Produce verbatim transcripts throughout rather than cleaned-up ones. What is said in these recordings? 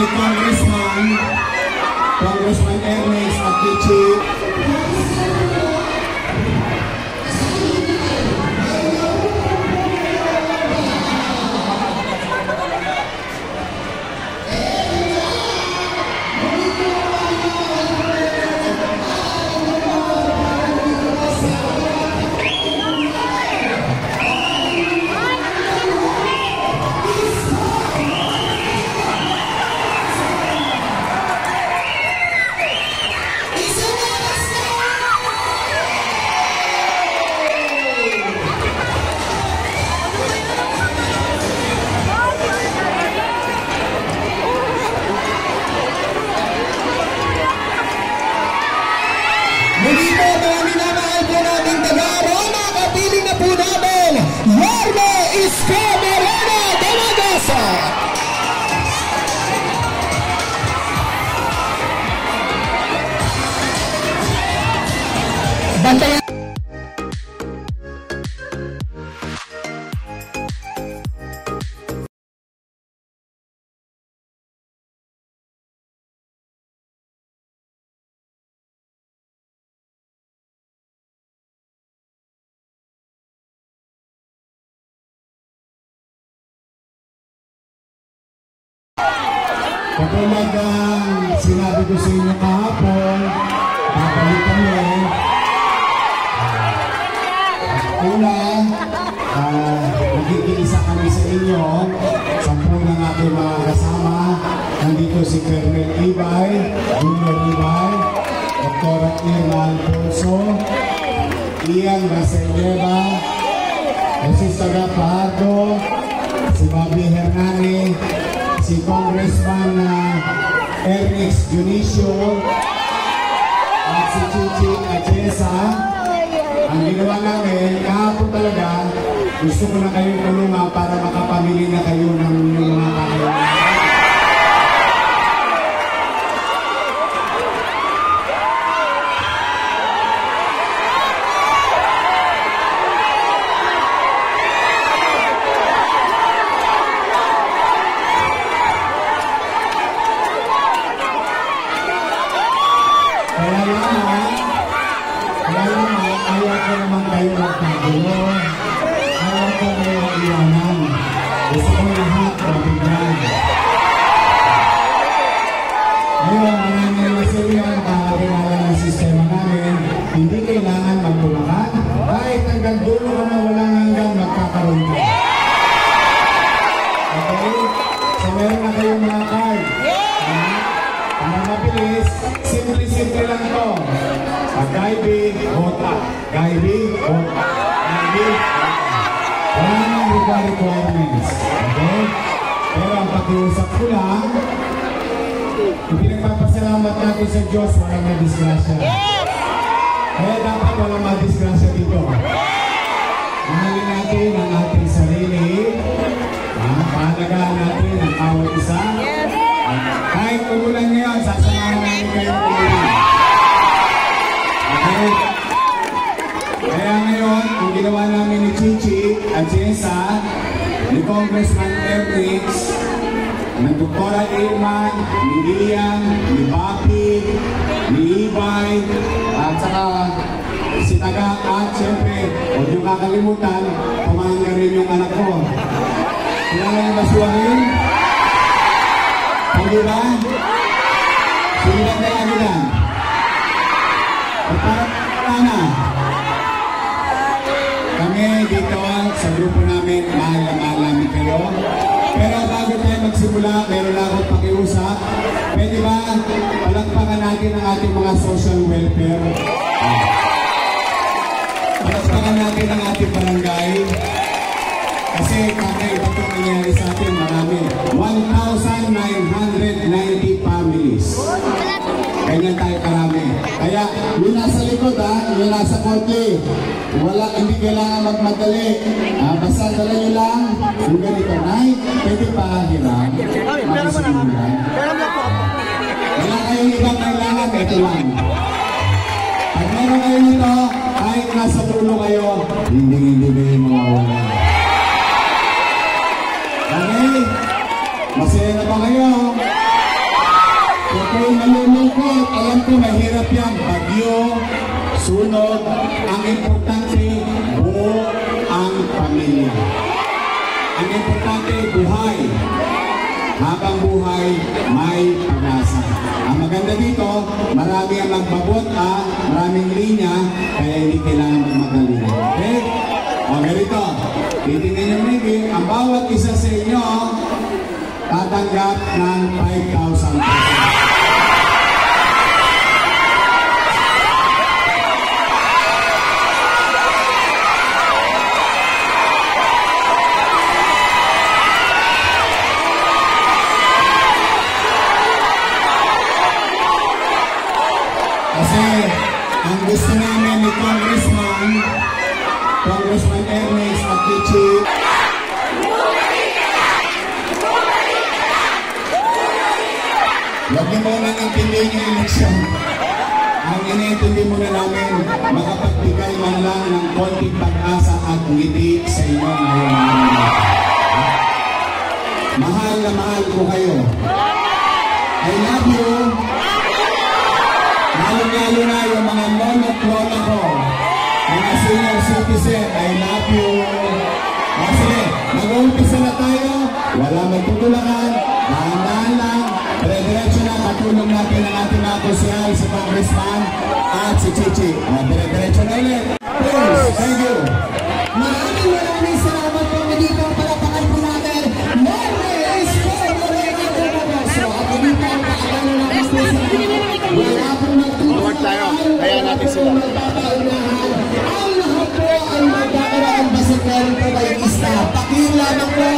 Congressman, Congressman Ernest at the Chief. Bantayan. Katulad ng sinabi ko sa inyo kahapon, babalik kami. Una, uh, nagkikiisa kami sa inyo. Sampu ng aking mga kasama. Nandito si Colonel Ibay, Junior Ibay, Doctor Irma Alfonso, Ian Baseleva, Jesus Taga Fajardo, si Bobby Hernani, si Congressman uh, Ernest Junicio, at si Chichi Achesa. Ang ginawa namin, kahapon talaga, gusto ko na kayong tulungan para makapamili na kayo ng mga kakailangan. Kaya naman, kaya naman, ayaw ko naman kayo magkagulo. Ayaw ko kayo iwanan. Gusto ko lahat mabigyan. Ngayon, marami na sa iyo ang nakakilala ng sistema namin. Hindi kailangan magtulakan. Kahit hanggang dulo ka na walang hanggang magkakaroon ka. Okay? So meron na kayong mga card. Para mabilis, simple-simple lang ito. Pag-gaibig, bota. Gaibig, bota. Gaibig, bota. Wala nang requirements. Okay? Pero ang pag-iusap ko lang, pinagpapasalamat natin sa Diyos, walang madisgrasya. Kaya dapat walang madisgrasya dito. Mahalin natin ang ating sarili. Pahalagaan natin ang bawat isa. Kahit umulan ngayon, sasamahan namin kayo umulan. Okay? Kaya ngayon, ang ginawa namin ni Chichi at Jessa, ni Congressman Ernest, ng Doktora Irma, ni Ian, ni Bobby, ni Ibay, at saka si Taga, at siyempre, huwag niyong kakalimutan, pumahan na rin yung anak ko. Kilala niyo ba suwangin? Hindi ba? Sige lang kaya nila. At parang na. Kami dito sa grupo namin, mahal na mahal namin kayo. Pero bago tayo magsimula, meron lang akong pakiusap. Pwede ba palakpakan natin ang ating mga social welfare? Palakpakan natin ang ating barangay. Kasi kakaiba ito nangyari sa atin marami. one thousand nine hundred ninety families. Ganyan tayo karami. Kaya yung nasa likod ha, yung nasa kote, wala, hindi kailangan magmadali. Ah, basta dala nyo lang, yung ganito, Nay, pwede pa hiram, makisimulan. Wala kayong ibang kailangan, ito lang. Pag meron kayo nito, kahit nasa tulo kayo, hindi hindi kayo mawawala. Okay? Masaya na ba kayo? sunog. Ang importante, buo ang pamilya. Ang importante, buhay. Habang buhay, may pag-asa. Ang maganda dito, marami ang magbabot, ah, maraming linya, kaya hindi kailangan magmadali. Okay? O ganito, titingnan nyo nigi, ang bawat isa sa inyo, tatanggap ng five thousand pesos. Kasi ang gusto namin ni Congressman, Congressman Ernest at Kichi, huwag niyo muna intindihin yung eleksyon. Ang iniintindi muna namin, makapagbigay man lang ng konting pag-asa at ngiti sa inyo ngayon. Mahal na mahal ko kayo. I love you. Lalo-lalo na yung mga lolo-lola ko, mga senior citizen, I love you. Kasi mag-uumpisa na tayo, wala magtutulakan, dahan-dahan lang, dire-diretso na, katulong natin ang ating mga kusyal, si Congressman at si Chichi. O, dire-diretso na ulit. Please, thank you. Maraming maraming salamat po. Hindi po palapakan po natin. Morris po, Moreno po po. So, at hindi po ang paakala na po sa wala pong magtutulungan. tayo, kaya natin sila. Ang lahat po ay magkakaroon basta meron po kayong staff. Pakiyung lamang po.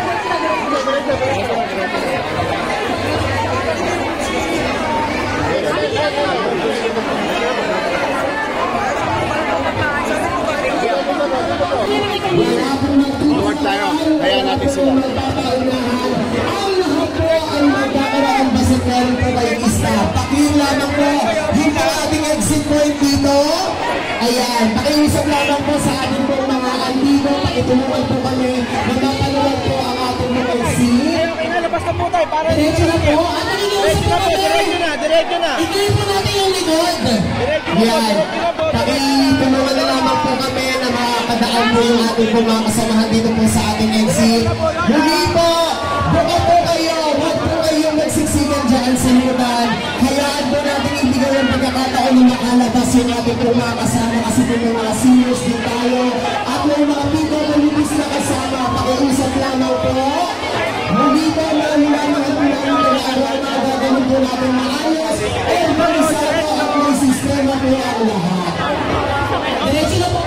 Wala pong magtutulungan. tayo, kaya natin sila. Ang lahat po ay magkakaroon basta meron po kayong staff. Pakiyung lamang po. Yung mga ating exit point dito. Ayan, pakiusap lamang po sa ating po mga andigo. Pakitulungan po kami. Magkakaroon po ang ating mga exit. Okay na, labas na po tayo. Para Diretso na po. Ano Diretso na po, diretso na, diretso na. Ituloy po natin yung likod. Yan. Pakitulungan na lamang po kami na makakadaan po yung ating po mga kasamahan dito po sa ating exit. Muli po, buka po kayo. Huwag po kayong magsiksikan dyan sa lunan. Hayaan po natin ibigay ang pagkakataon na makalabas yung ating po mga kasama kasi po yung mga seniors din tayo. At may mga people na lubis na kasama. Pakiusap lamang po. Muli po, lamang at lamang araw na gagawin po natin maayos. And mag-isa po at may sistema po ang lahat. Diretso na po.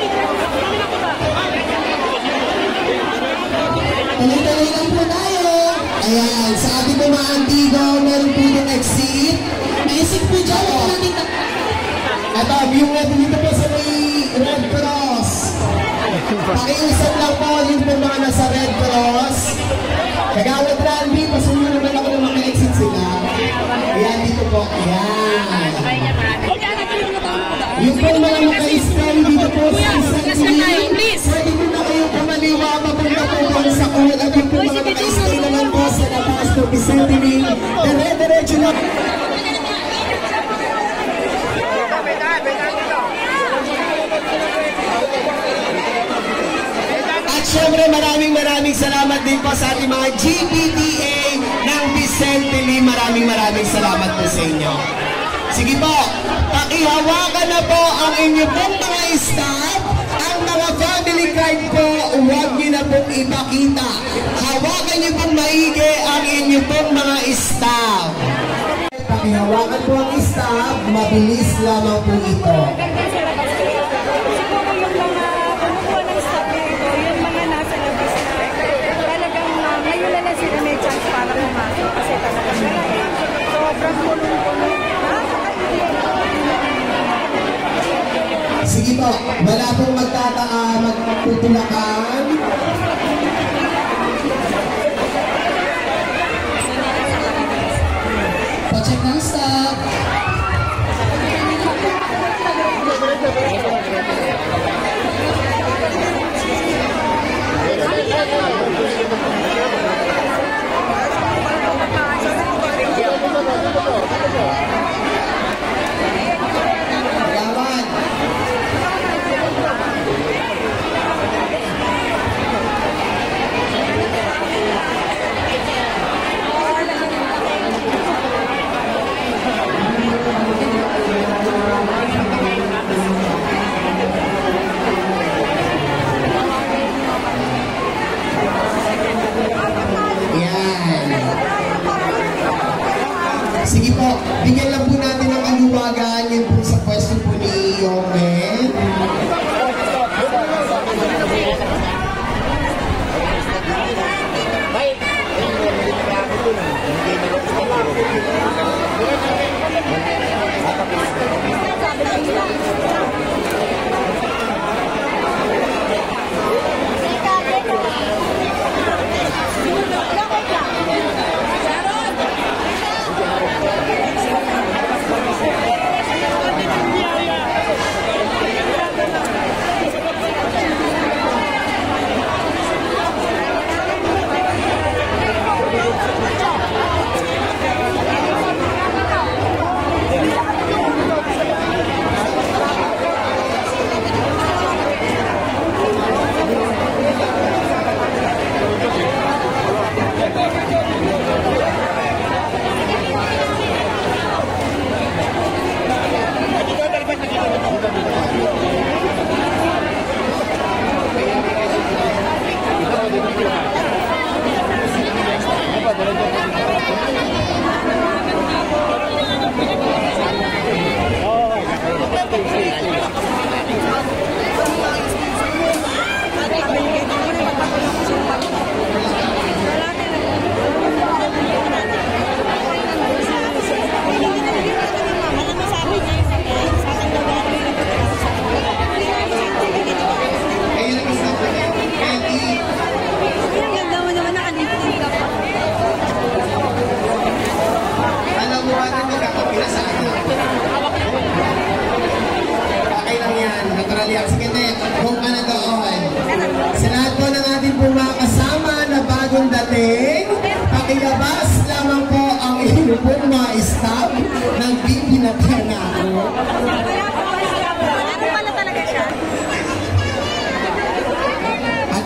Tuloy-tuloy lang po tayo. Ayan, sa ating po mga antigo, meron po yung exit. Naisip po dyan po natin. Ito, yung ito dito po sa may Red Cross. Pakiusap lang po yung po mga nasa Red Cross. Kagawad Randy, pasunod naman ako ng mga exit sila. Ayan, dito po. Ayan. Yung po mga maka-spell dito po sa isang please. Pwede po na kayo pumaliwa, mapunta po po sa kulit. At yung po mga maka-spell naman po sa labas po Vicente Ning. Dire-diretso na. At syempre maraming maraming salamat din po sa ating mga G P T A ng Vicente Lee. Maraming maraming salamat po sa inyo. Sige po, pakihawakan na po ang inyo pong mga staff. Ang mga family card po, huwag niyo na pong ipakita. Hawakan niyo pong maigi ang inyo pong mga staff. Pakihawakan po ang staff, mabilis lamang po ito. Sige po, wala pong magtataa, magtutulakan. Pa-check ng staff. Gawan.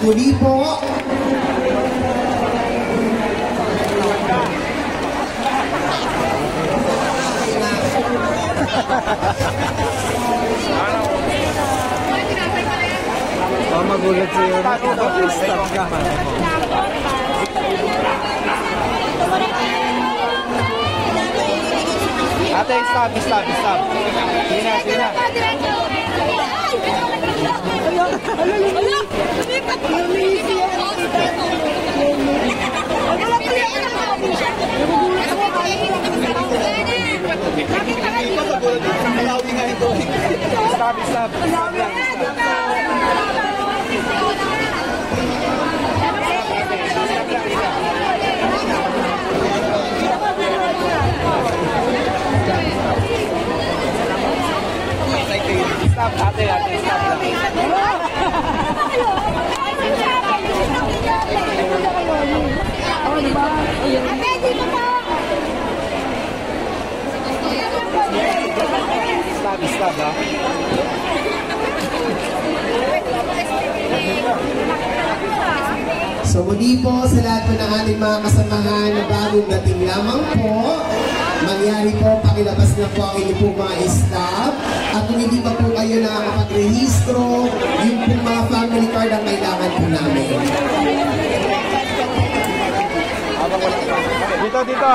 muli po, Oh, magulat siya. Stop ka. Ate, stop, stop, stop. Sige na, sige na. Stop, stop. Stop, ate, ate, stop. Stop, stop, ha? so muli po sa lahat po ng ating mga kasamahan na bagong dating lamang po, mangyari po, pakilabas na po ang inyo po mga staff. At kung hindi pa po kayo nakakapag-rehistro, yung po mga family card ang kailangan po namin. Dito, dito.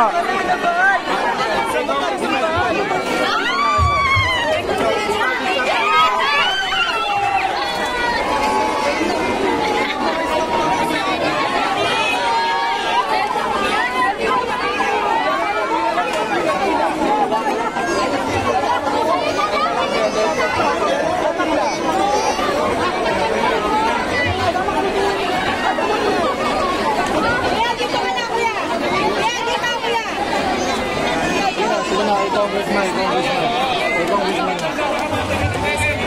Congressman, congressman. Congressman.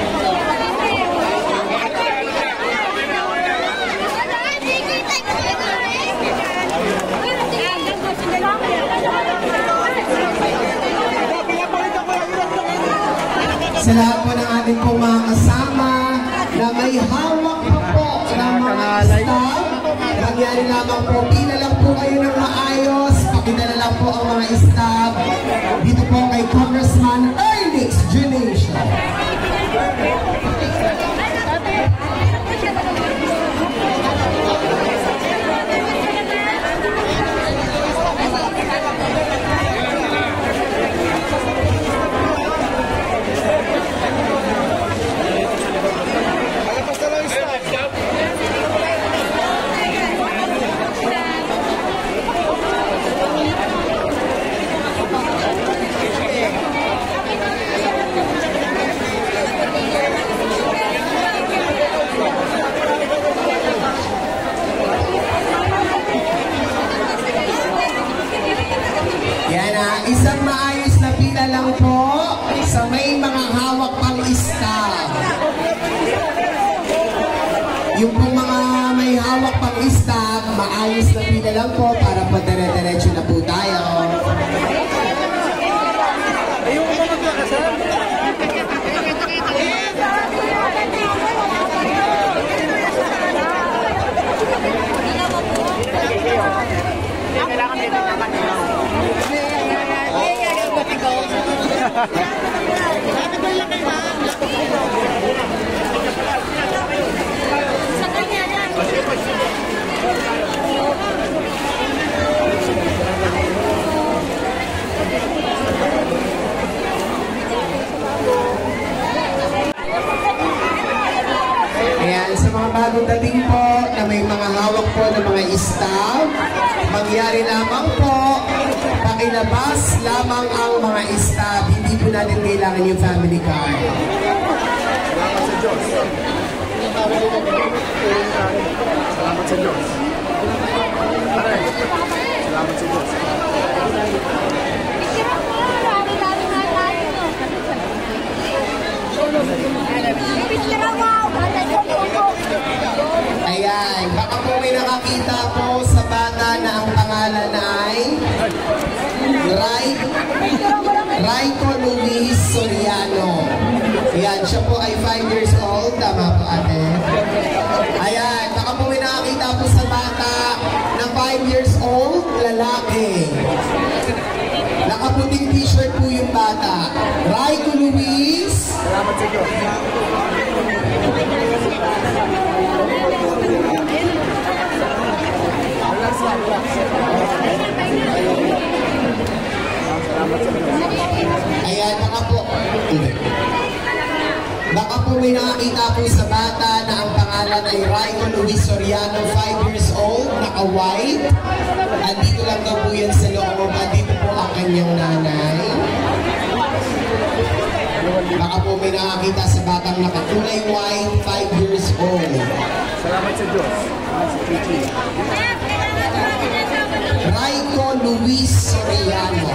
Sa lahat po ng ating pong mga kasama na may hawak pa po ng mga staff, nangyari lamang po, pila lang po kayo ng maayos, pakidala lang po ang mga staff dito po kay Congressman Ernix Junation. Yan na, isang maayos na pila lang po sa may mga hawak pang staff. Yung pong mga may hawak pang staff, maayos na pila lang po para po dire-diretso na po tayo. Ayan, sa mga bagong dating po na may mga hawak po ng mga staff, mangyari lamang po, pakilabas lamang ang mga staff, hindi po natin kailangan yung family card. Salamat sa Diyos. Salamat sa Diyos. Salamat sa Diyos. Ayan, baka po may nakakita po sa bata na ang pangalan ay Ray, Raiko Luis Soriano. Ayan, siya po ay five years old. Tama po ate. Ayan, baka po may lalaki. Nakaputing t-shirt po yung bata. Raiko Luis. Salamat sa Diyos. Ayan, baka po. Baka po may nakakita po sa bata na ang pangalan ay Raiko Luis Soriano, five years old, naka-white. Andito lang daw po yan sa loob. Andito po ang kanyang nanay. Baka po may nakakita sa batang nakakulay white, five years old. Salamat sa Diyos. Raiko Luis Soriano.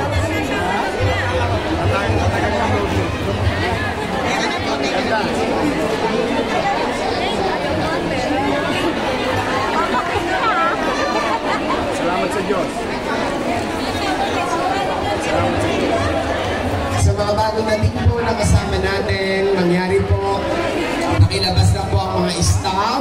Salamat sa Diyos. Sa mga bagong natin po na kasama natin, nangyari po, nakilabas na po ang mga staff.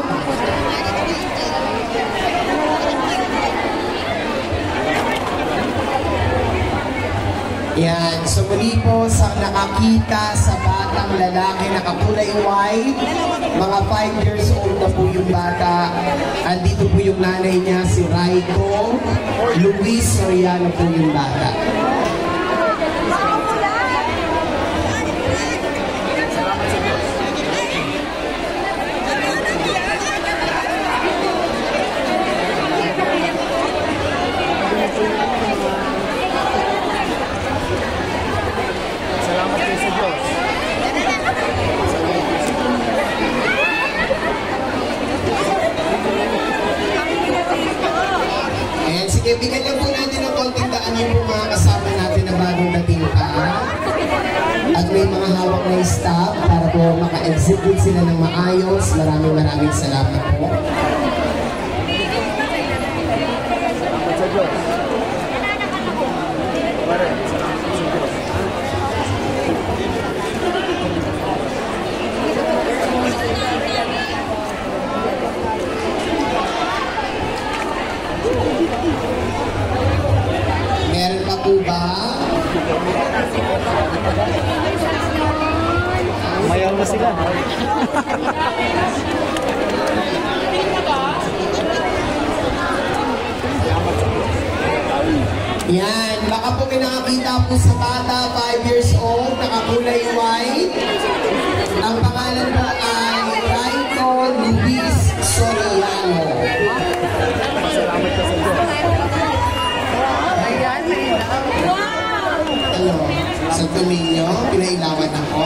Yan, so muli po sa nakakita sa batang lalaki na kakulay white, mga five years old na po yung bata. Andito po yung nanay niya, si Raiko Luis Soriano po yung bata. Salamat kayo sa Diyos. Ayan, sige, bigyan lang po natin ng konting daan yung mga kasama natin na bagong dating pa. At may mga hawak na staff para po maka-execute sila ng maayos. Maraming maraming salamat po. Salamat sa Diyos. Pare, salamat sa Diyos. Meron pa po ba? Mayaw na sila. Yan, baka po may nakakita po sa bata, five years old, nakakulay white. Ang pangalan po ay Raiko Luis Soriano. Salamat ka sa Diyos. Ano, sa Dominio, pinailawan ako.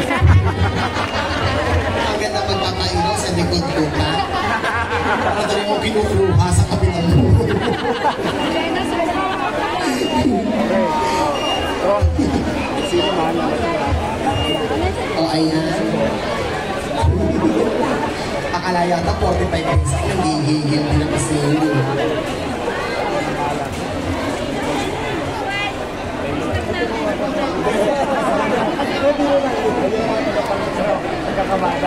Ang ganda magpapailaw sa likod ko pa. Ano mo kinukuha sa kabilang mo? Ron, sino man ang O ayan. Akala yata forty-five minutes ako nagigigil din ako sa inyo. nagkakamada.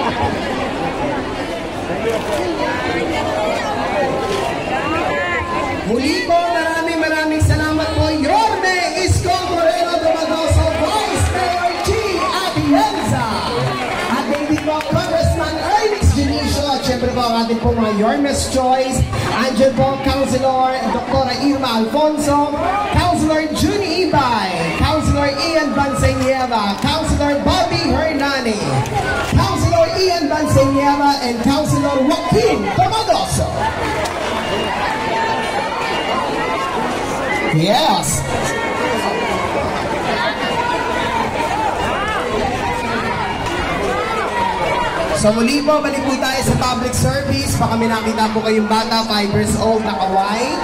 Muli po, maraming maraming salamat po. Yorme Isko Moreno Domagoso, Vice Mayor G. Atienza. At baby po, Congressman Ernest Junicio. At syempre po, ang ating po mga Yorme's Choice. Andiyan po, Councilor Doktora Irma Alfonso, Councilor Juni Ibay, Councilor Ian Banseñeva, Councilor Bobby Hernani, Councilor Ian Banseñeva, and Councilor Joaquin Domagoso. Yes. So muli po, balik po tayo sa public service. Baka may nakita po kayong bata, five years old, naka-white.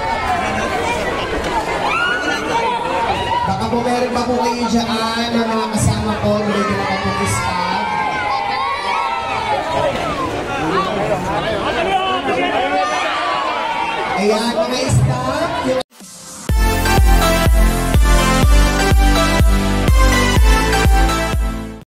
Baka po meron pa po kayo dyan na mga kasama ko na may kinakapag-staff. Ayan, mga staff, yung